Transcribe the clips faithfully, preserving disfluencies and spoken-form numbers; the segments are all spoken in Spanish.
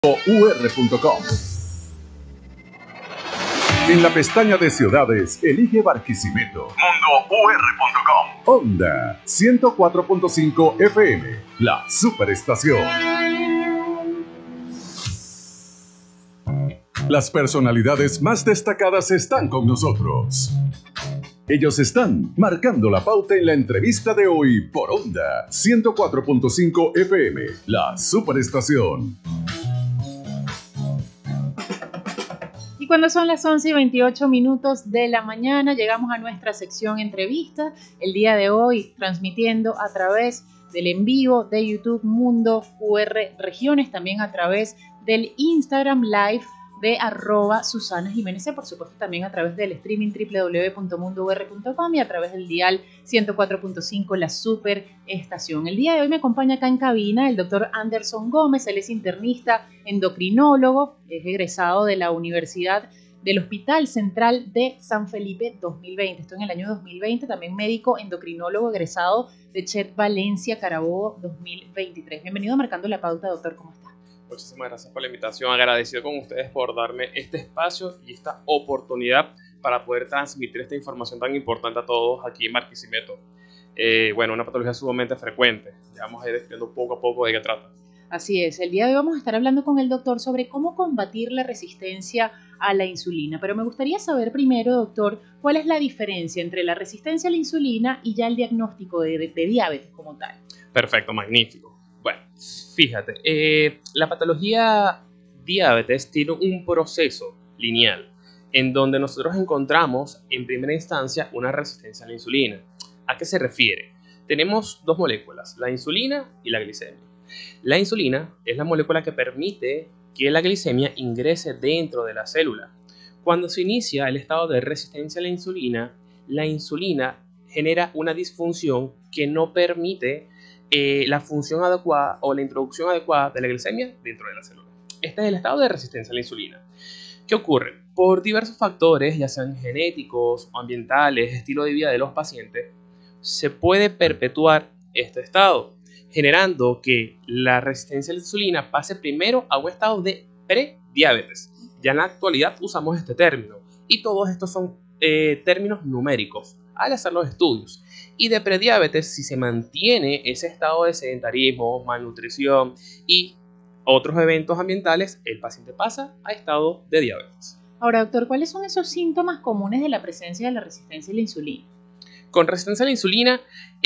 u r punto com. En la pestaña de ciudades, elige Barquisimeto. mundo u r punto com. Onda ciento cuatro punto cinco F M, la superestación. Las personalidades más destacadas están con nosotros. Ellos están marcando la pauta en la entrevista de hoy por Onda ciento cuatro punto cinco F M, la superestación. Y cuando son las once y veintiocho minutos de la mañana, llegamos a nuestra sección entrevista. El día de hoy transmitiendo a través del en vivo de YouTube Mundo U R Regiones, también a través del Instagram Live de arroba Susana Jiménez, por supuesto también a través del streaming doble u doble u doble u punto mundo u r punto com y a través del dial ciento cuatro punto cinco, la super estación. El día de hoy me acompaña acá en cabina el doctor Anderson Gómez. Él es internista, endocrinólogo, es egresado de la Universidad del Hospital Central de San Felipe dos mil veinte. Esto en el año dos mil veinte, también médico endocrinólogo egresado de Chet Valencia Carabobo dos mil veintitrés. Bienvenido a Marcando la Pauta, doctor, ¿cómo está? Muchísimas gracias por la invitación, agradecido con ustedes por darme este espacio y esta oportunidad para poder transmitir esta información tan importante a todos aquí en Barquisimeto. Eh, bueno, una patología sumamente frecuente, ya vamos a ir describiendo poco a poco de qué trata. Así es, el día de hoy vamos a estar hablando con el doctor sobre cómo combatir la resistencia a la insulina, pero me gustaría saber primero, doctor, cuál es la diferencia entre la resistencia a la insulina y ya el diagnóstico de, de, de diabetes como tal. Perfecto, magnífico. Bueno, fíjate, eh, la patología diabetes tiene un proceso lineal en donde nosotros encontramos en primera instancia una resistencia a la insulina. ¿A qué se refiere? Tenemos dos moléculas, la insulina y la glicemia. La insulina es la molécula que permite que la glicemia ingrese dentro de la célula. Cuando se inicia el estado de resistencia a la insulina, la insulina genera una disfunción que no permite Eh, la función adecuada o la introducción adecuada de la glicemia dentro de la célula. Este es el estado de resistencia a la insulina. ¿Qué ocurre? Por diversos factores, ya sean genéticos o ambientales, estilo de vida de los pacientes, se puede perpetuar este estado, generando que la resistencia a la insulina pase primero a un estado de prediabetes. Ya en la actualidad usamos este término y todos estos son eh, términos numéricos al hacer los estudios. Y de prediabetes, si se mantiene ese estado de sedentarismo, malnutrición y otros eventos ambientales, el paciente pasa a estado de diabetes. Ahora, doctor, ¿cuáles son esos síntomas comunes de la presencia de la resistencia a la insulina? Con resistencia a la insulina,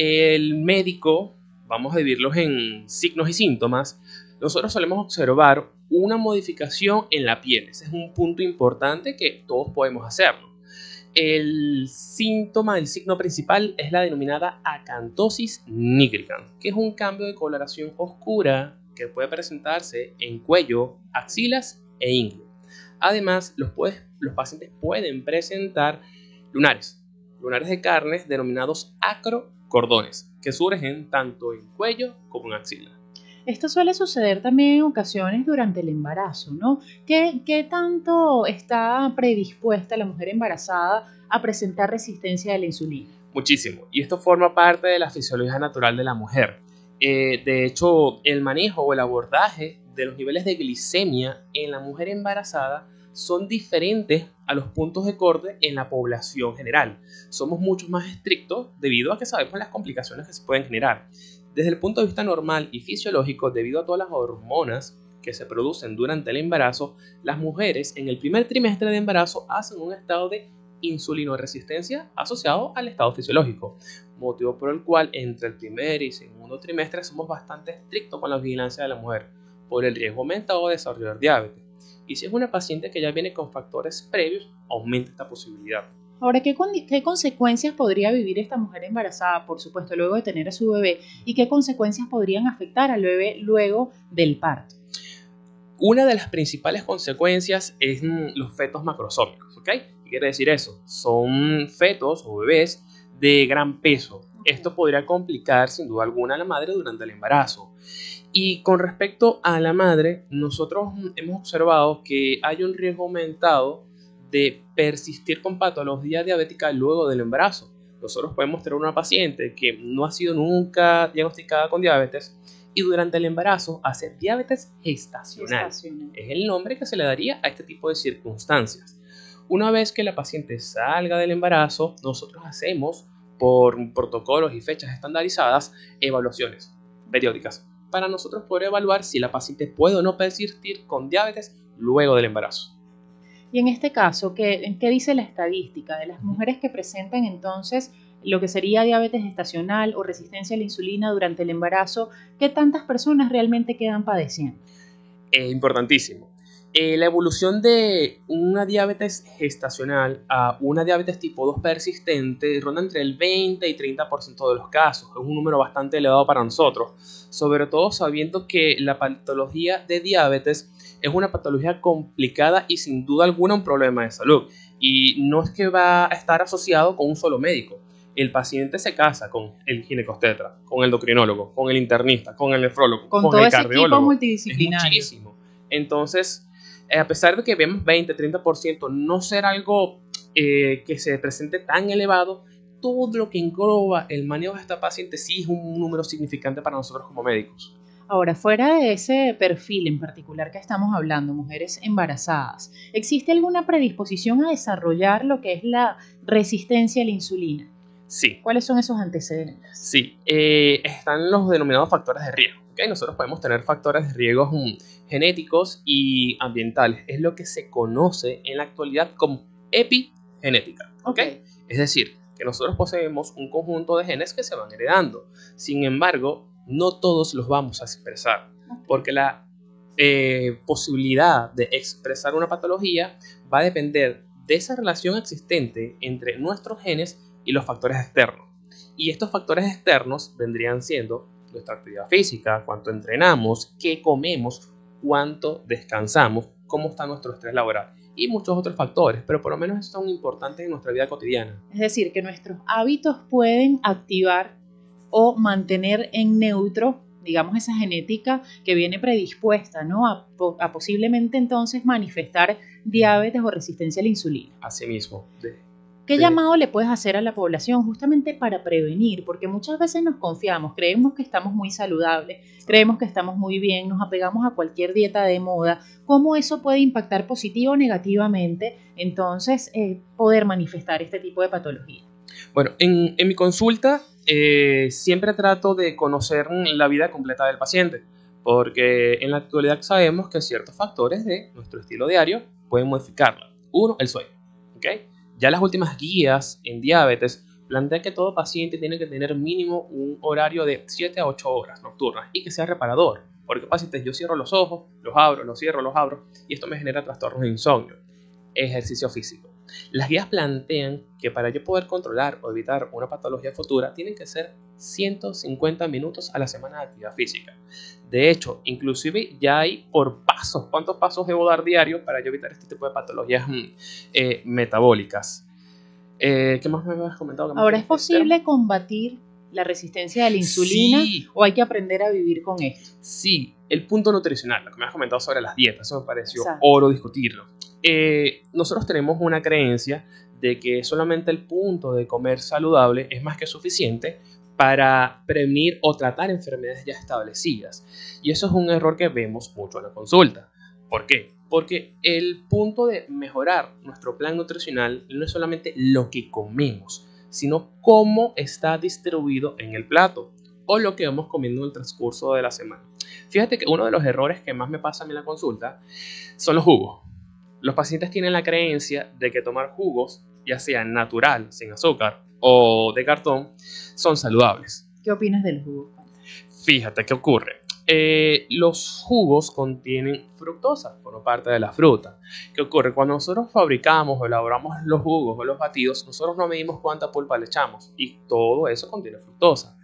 el médico, vamos a dividirlos en signos y síntomas, nosotros solemos observar una modificación en la piel. Ese es un punto importante que todos podemos hacerlo. El síntoma, el signo principal es la denominada acantosis nigricans, que es un cambio de coloración oscura que puede presentarse en cuello, axilas e ingle. Además, los, puede, los pacientes pueden presentar lunares, lunares de carnes denominados acrocordones, que surgen tanto en cuello como en axila. Esto suele suceder también en ocasiones durante el embarazo, ¿no? ¿Qué, qué tanto está predispuesta la mujer embarazada a presentar resistencia a la insulina? Muchísimo, y esto forma parte de la fisiología natural de la mujer. Eh, de hecho, el manejo o el abordaje de los niveles de glicemia en la mujer embarazada son diferentes a los puntos de corte en la población general. Somos mucho más estrictos debido a que sabemos las complicaciones que se pueden generar. Desde el punto de vista normal y fisiológico, debido a todas las hormonas que se producen durante el embarazo, las mujeres en el primer trimestre de embarazo hacen un estado de insulinoresistencia asociado al estado fisiológico, motivo por el cual entre el primer y segundo trimestre somos bastante estrictos con la vigilancia de la mujer por el riesgo aumentado de desarrollar diabetes. Y si es una paciente que ya viene con factores previos, aumenta esta posibilidad. Ahora, ¿qué, ¿qué consecuencias podría vivir esta mujer embarazada, por supuesto, luego de tener a su bebé? ¿Y qué consecuencias podrían afectar al bebé luego del parto? Una de las principales consecuencias es los fetos macrosómicos, ¿ok? ¿Qué quiere decir eso? Son fetos o bebés de gran peso. Esto podría complicar sin duda alguna a la madre durante el embarazo. Y con respecto a la madre, nosotros hemos observado que hay un riesgo aumentado de persistir con patología diabética luego del embarazo. Nosotros podemos tener una paciente que no ha sido nunca diagnosticada con diabetes y durante el embarazo hace diabetes gestacional. Gestacional. Es el nombre que se le daría a este tipo de circunstancias. Una vez que la paciente salga del embarazo, nosotros hacemos, por protocolos y fechas estandarizadas, evaluaciones periódicas para nosotros poder evaluar si la paciente puede o no persistir con diabetes luego del embarazo. Y en este caso, ¿qué, qué dice la estadística de las mujeres que presentan entonces lo que sería diabetes gestacional o resistencia a la insulina durante el embarazo? ¿Qué tantas personas realmente quedan padeciendo? Eh, importantísimo. Eh, la evolución de una diabetes gestacional a una diabetes tipo dos persistente ronda entre el veinte y treinta por ciento de los casos. Es un número bastante elevado para nosotros, sobre todo sabiendo que la patología de diabetes es una patología complicada y sin duda alguna un problema de salud. Y no es que va a estar asociado con un solo médico. El paciente se casa con el ginecobstetra, con el endocrinólogo, con el internista, con el nefrólogo, con, con todo el ese cardiólogo. equipo multidisciplinario. Es muchísimo. Entonces, eh, a pesar de que vemos veinte, treinta por ciento no ser algo eh, que se presente tan elevado, todo lo que engloba el manejo de esta paciente sí es un número significante para nosotros como médicos. Ahora, fuera de ese perfil en particular que estamos hablando, mujeres embarazadas, ¿existe alguna predisposición a desarrollar lo que es la resistencia a la insulina? Sí. ¿Cuáles son esos antecedentes? Sí, eh, están los denominados factores de riesgo. ¿Okay? Nosotros podemos tener factores de riesgo um, genéticos y ambientales. Es lo que se conoce en la actualidad como epigenética. ¿Okay? Okay. Es decir, que nosotros poseemos un conjunto de genes que se van heredando. Sin embargo, no todos los vamos a expresar, porque la eh, posibilidad de expresar una patología va a depender de esa relación existente entre nuestros genes y los factores externos. Y estos factores externos vendrían siendo nuestra actividad física, cuánto entrenamos, qué comemos, cuánto descansamos, cómo está nuestro estrés laboral y muchos otros factores, pero por lo menos son importantes en nuestra vida cotidiana. Es decir, que nuestros hábitos pueden activar o mantener en neutro, digamos, esa genética que viene predispuesta, ¿no? A, a posiblemente entonces manifestar diabetes o resistencia a la insulina. Así mismo. De, ¿Qué de... llamado le puedes hacer a la población justamente para prevenir? Porque muchas veces nos confiamos, creemos que estamos muy saludables, creemos que estamos muy bien, nos apegamos a cualquier dieta de moda. ¿Cómo eso puede impactar positivo o negativamente, entonces, eh, poder manifestar este tipo de patología? Bueno, en, en mi consulta eh, siempre trato de conocer la vida completa del paciente, porque en la actualidad sabemos que ciertos factores de nuestro estilo diario pueden modificarla. Uno, el sueño. ¿Okay? Ya las últimas guías en diabetes plantean que todo paciente tiene que tener mínimo un horario de siete a ocho horas nocturnas y que sea reparador, porque pacientes yo cierro los ojos, los abro, los cierro, los abro y esto me genera trastornos de insomnio. Ejercicio físico. Las guías plantean que para yo poder controlar o evitar una patología futura tienen que ser ciento cincuenta minutos a la semana de actividad física. De hecho, inclusive ya hay por pasos, cuántos pasos debo dar diario para yo evitar este tipo de patologías eh, metabólicas. Eh, ¿Qué más me habías comentado? Ahora, ¿es posible combatir la resistencia a la insulina sí. o hay que aprender a vivir con esto? Sí, el punto nutricional, lo que me has comentado sobre las dietas, eso me pareció Exacto. oro discutirlo. Eh, nosotros tenemos una creencia de que solamente el punto de comer saludable es más que suficiente para prevenir o tratar enfermedades ya establecidas. Y eso es un error que vemos mucho en la consulta. ¿Por qué? Porque el punto de mejorar nuestro plan nutricional no es solamente lo que comemos, sino cómo está distribuido en el plato o lo que vamos comiendo en el transcurso de la semana. Fíjate que uno de los errores que más me pasa a mí en la consulta son los jugos. Los pacientes tienen la creencia de que tomar jugos, ya sea natural, sin azúcar o de cartón, son saludables. ¿Qué opinas del jugo? Fíjate, ¿qué ocurre? Eh, los jugos contienen fructosa, por parte de la fruta. ¿Qué ocurre? Cuando nosotros fabricamos o elaboramos los jugos o los batidos, nosotros no medimos cuánta pulpa le echamos y todo eso contiene fructosa.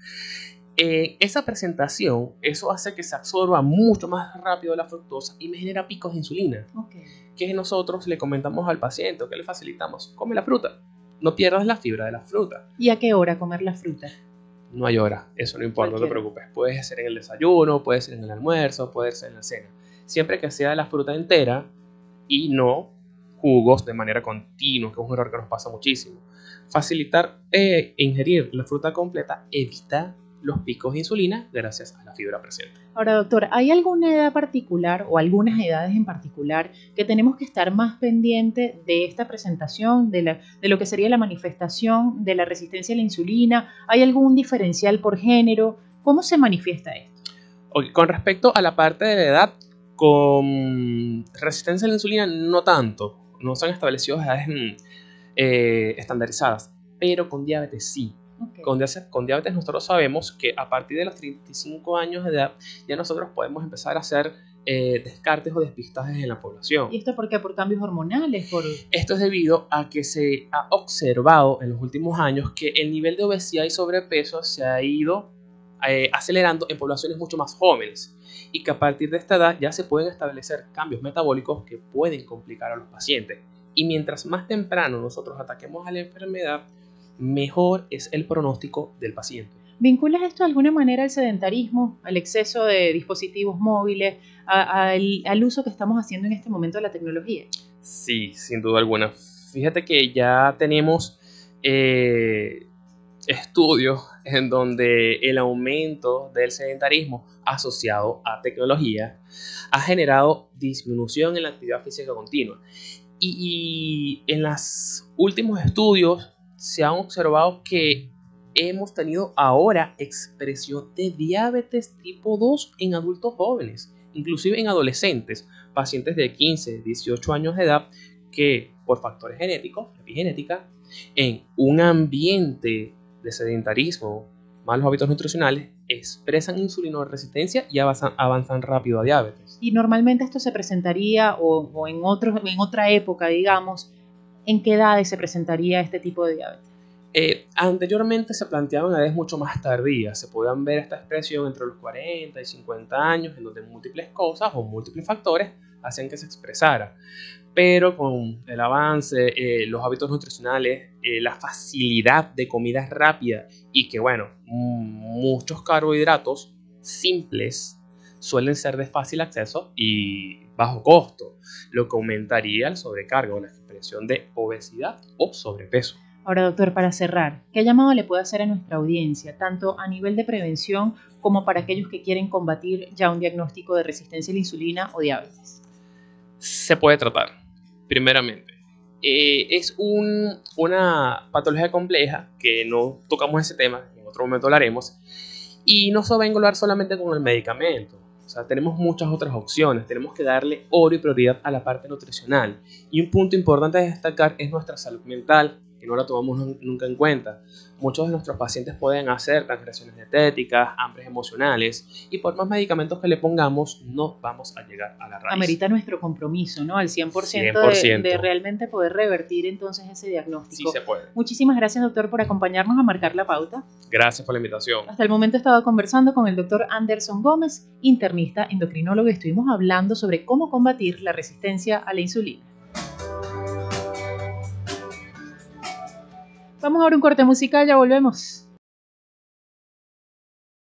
Eh, esa presentación, eso hace que se absorba mucho más rápido la fructosa y me genera picos de insulina. Okay. Que nosotros le comentamos al paciente o que le facilitamos, come la fruta, no pierdas la fibra de la fruta. ¿Y a qué hora comer la fruta? No hay hora, eso no importa, Cualquiera. No te preocupes. Puede ser en el desayuno, puede ser en el almuerzo, puede ser en la cena. Siempre que sea la fruta entera y no jugos de manera continua, que es un error que nos pasa muchísimo. Facilitar e eh, ingerir la fruta completa evita los picos de insulina gracias a la fibra presente. Ahora, doctor, ¿hay alguna edad particular o algunas edades en particular que tenemos que estar más pendiente de esta presentación, de, la, de lo que sería la manifestación de la resistencia a la insulina? ¿Hay algún diferencial por género? ¿Cómo se manifiesta esto? Okay, con respecto a la parte de la edad, con resistencia a la insulina no tanto, no se han establecido edades eh, estandarizadas, pero con diabetes sí. Okay. Con, con diabetes nosotros sabemos que a partir de los treinta y cinco años de edad ya nosotros podemos empezar a hacer eh, descartes o despistajes en la población. ¿Y esto por qué? ¿Por cambios hormonales? Por... Esto es debido a que se ha observado en los últimos años que el nivel de obesidad y sobrepeso se ha ido eh, acelerando en poblaciones mucho más jóvenes y que a partir de esta edad ya se pueden establecer cambios metabólicos que pueden complicar a los pacientes. Y mientras más temprano nosotros ataquemos a la enfermedad, mejor es el pronóstico del paciente. ¿Vinculas esto de alguna manera al sedentarismo, al exceso de dispositivos móviles, a, a, al, al uso que estamos haciendo en este momento de la tecnología? Sí, sin duda alguna. Fíjate que ya tenemos eh, estudios en donde el aumento del sedentarismo asociado a tecnología ha generado disminución en la actividad física continua. Y, y en los últimos estudios se han observado que hemos tenido ahora expresión de diabetes tipo dos en adultos jóvenes, inclusive en adolescentes, pacientes de quince, dieciocho años de edad que por factores genéticos, epigenética, en un ambiente de sedentarismo, malos hábitos nutricionales, expresan insulinoresistencia y avanzan, avanzan rápido a diabetes. Y normalmente esto se presentaría o, o en, otro, en otra época, digamos, ¿en qué edades se presentaría este tipo de diabetes? Eh, anteriormente se planteaban edades mucho más tardías. Se podían ver esta expresión entre los cuarenta y cincuenta años, en donde múltiples cosas o múltiples factores hacen que se expresara. Pero con el avance, eh, los hábitos nutricionales, eh, la facilidad de comidas rápidas y que, bueno, muchos carbohidratos simples suelen ser de fácil acceso y bajo costo, lo que aumentaría el sobrecargo, la expresión de obesidad o sobrepeso. Ahora, doctor, para cerrar, ¿qué llamado le puede hacer a nuestra audiencia, tanto a nivel de prevención como para aquellos que quieren combatir ya un diagnóstico de resistencia a la insulina o diabetes? Se puede tratar, primeramente. Eh, es un, una patología compleja que no tocamos ese tema, en otro momento lo haremos, y no se va a englobar solamente con el medicamento. O sea, tenemos muchas otras opciones. Tenemos que darle oro y prioridad a la parte nutricional. Y un punto importante a destacar es nuestra salud mental, que no la tomamos nunca en cuenta. Muchos de nuestros pacientes pueden hacer transgresiones dietéticas, hambres emocionales, y por más medicamentos que le pongamos, no vamos a llegar a la raíz. Amerita nuestro compromiso, ¿no? Al cien por ciento, cien por ciento. De, de realmente poder revertir entonces ese diagnóstico. Sí se puede. Muchísimas gracias, doctor, por acompañarnos a marcar la pauta. Gracias por la invitación. Hasta el momento he estado conversando con el doctor Anderson Gómez, internista, endocrinólogo, y estuvimos hablando sobre cómo combatir la resistencia a la insulina. Vamos ahora a un corte musical, ya volvemos.